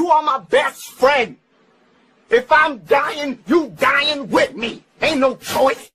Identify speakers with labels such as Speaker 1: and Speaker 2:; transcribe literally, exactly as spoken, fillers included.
Speaker 1: You are my best friend. If I'm dying, you dying with me. Ain't no choice.